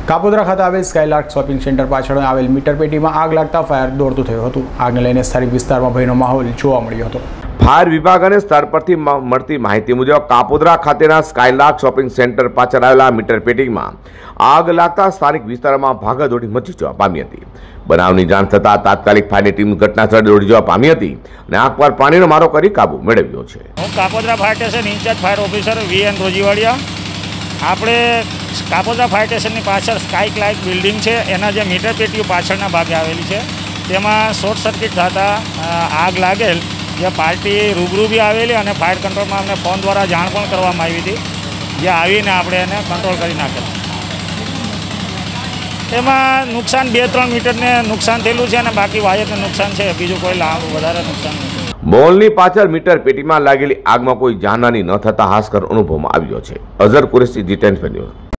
કાપોદ્રા ખાતે આવેલ Skylark shopping centre પાછળ આવેલ મીટર પેટીમાં આગ લાગતા ફાયર દોડતું થયું હતું। આગને લઈને સ્થાનિક વિસ્તારમાં ભયનો માહોલ જોવા મળ્યો હતો। ફાયર વિભાગ અને સ્થળ પરથી મળતી માહિતી મુજબ કાપોદ્રા ખાતેના સ્કાયલાર્ક શોપિંગ સેન્ટર પાછળ આવેલા મીટર પેટીમાં આગ લાગતા સ્થાનિક વિસ્તારમાં ભાગાદોડી મચી જવા પામી હતી। બનાવની જાણ થતાં તાત્કાલિક ફાયરની ટીમ ઘટનાસ્થળે દોડી જવા પામી હતી અને આગ પર પાણીનો મારો કરી કાબુ મેળવ્યો છે। હું Kapodra fire station incharge fire officer VN Rojiwadia. આપણે કાપોદ્રા ફાયર સ્ટેશનની પાછળ સ્કાયલાર્ક બિલ્ડિંગ છે, એના જે મીટર પેટીઓ પાછળના ભાગે આવેલી છે, તેમાં શોર્ટ સર્કિટ થતાં આગ લાગેલ। જે પાર્ટી રૂબરૂ બી આવેલી અને ફાયર કંટ્રોલમાં અમને ફોન દ્વારા જાણ પણ કરવામાં આવી હતી, જે આવીને આપણે એને કંટ્રોલ કરી નાખેલ। એમાં નુકસાન 2-3 મીટરને નુકસાન થયેલું છે અને બાકી વાયરને નુકસાન છે, બીજું કોઈ વધારે નુકસાન નથી। મોલની પાછળ મીટર પેટીમાં લાગેલી આગમાં કોઈ જાનહાની ન થતા હાશકર અનુભવમાં આવ્યો છે। Azhar Qureshi, G10 news.